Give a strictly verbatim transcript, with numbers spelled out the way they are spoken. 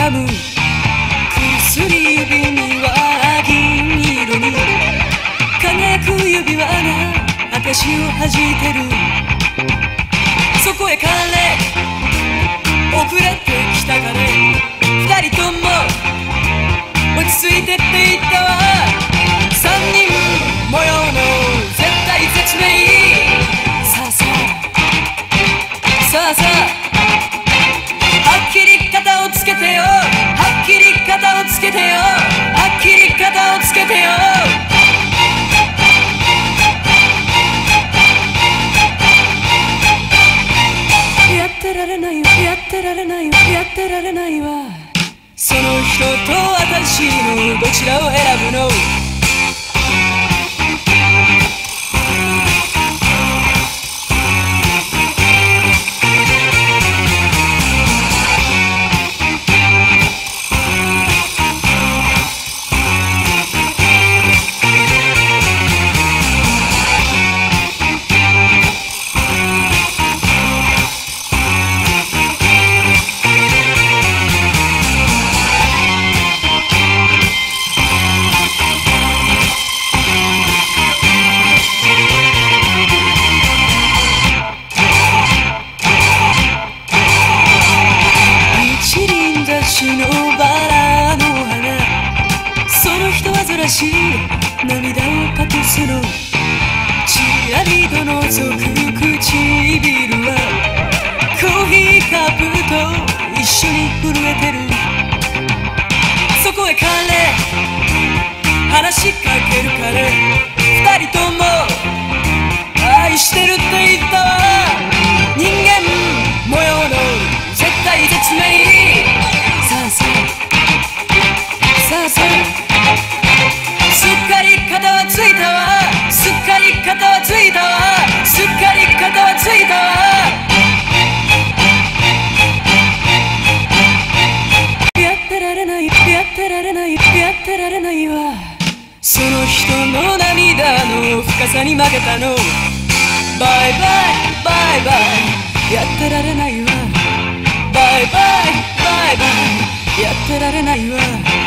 噛む薬指には銀色に輝く指輪が私を弾いてる。そこへ彼遅れてきた彼二人とも落ち着いてって言ったわ。三人模様の絶対絶命。さあさあさあさあはっきり肩をつけてよ。はっきり肩をつけてよ。はっきり肩をつけてよ。やってられないよ、やってられないよ、やってられないわ。その人と私のどちらを選ぶの？のバラの花、その人はずらし涙を隠すの。ちらりと覗く唇はコーヒーカップと一緒に震えてる。そこへ彼話しかける彼二人とも愛してるって言ったわ。人間模様の絶対絶命。さあさあさあすっかり肩はついたわ。すっかり肩はついたわ。すっかり肩はついたわ。やってられない、やってられない、やってられないわ。その人の涙の深さに負けたの。バイバイバイバイやってられないわ。バイバイバイバイやってられないわ。